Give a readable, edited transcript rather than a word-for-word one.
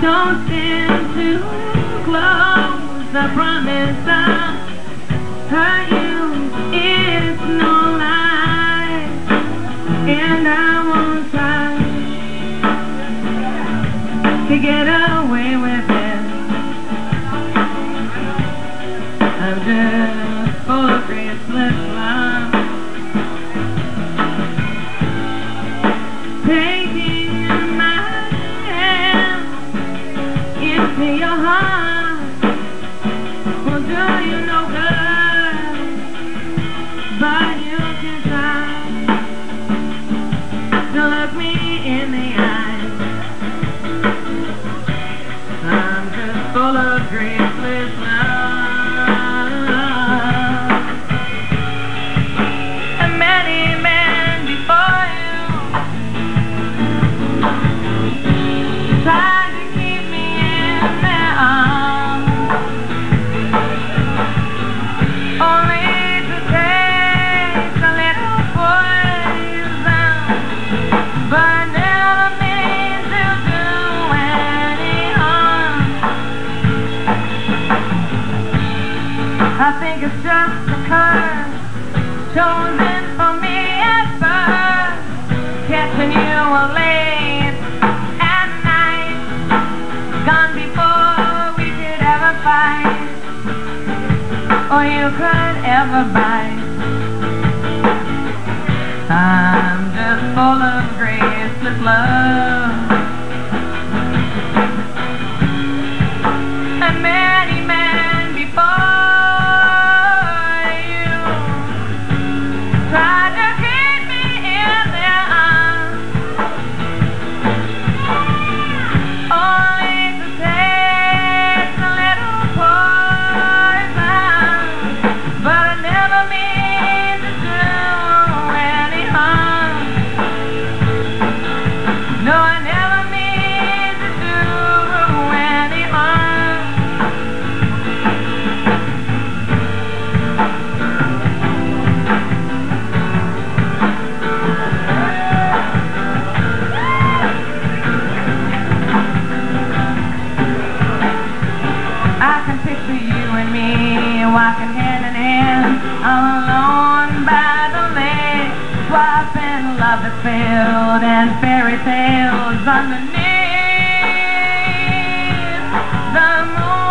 Don't stand too close, I promise I'll hurt you. It's no lie, and I won't try to get away with it. I'm just full of graceless love, taking my hand into your heart will do you no good, but you can try to look me in the eyes. I'm just full of graceless love. And many men before you tried to keep me in their arms, only to taste a little poison, but never mean to do any harm. I think it's just a curse chosen for me at birth, catching you late at night, gone before we could ever fight, or you could ever bite. I'm just full of graceless love, and many men before you tried to keep me in their arms, only to taste a little poison, but I never mean to do any harm. No, I never mean to do any harm. I can picture you and me walking hand in hand, all alone by the lake, swapping love that's filled and fairy tales underneath the moon.